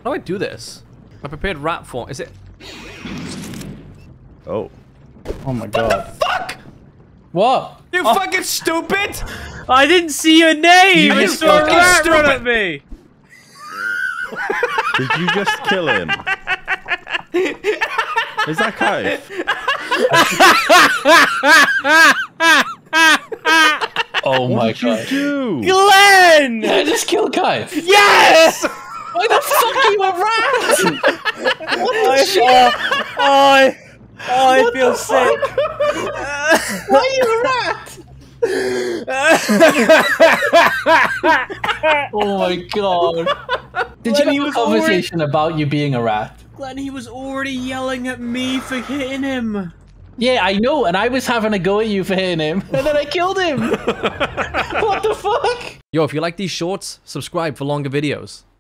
How do I do this? I prepared rat form. Is it? Oh. Oh my god. What the fuck? What? You fucking stupid! I didn't see your name! You You saw a fucking rat run stupid. at me! Did you just kill him? Is that Kaif? Oh my What god. did you do? Glenn! I just killed Kaif. Yes! Why the fuck are you a rat? I feel sick. Why are you a rat? Oh my god. Did you have a conversation about you being a rat? Glenn, he was already yelling at me for hitting him. Yeah, I know, and I was having a go at you for hitting him, and then I killed him. What the fuck? Yo, if you like these shorts, subscribe for longer videos.